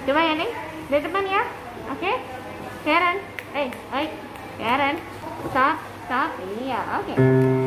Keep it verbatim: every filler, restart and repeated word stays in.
Coba ya nih, dari depan ya. Oke, Karen. Eh, oi, Karen. Stop, stop. Iya, oke.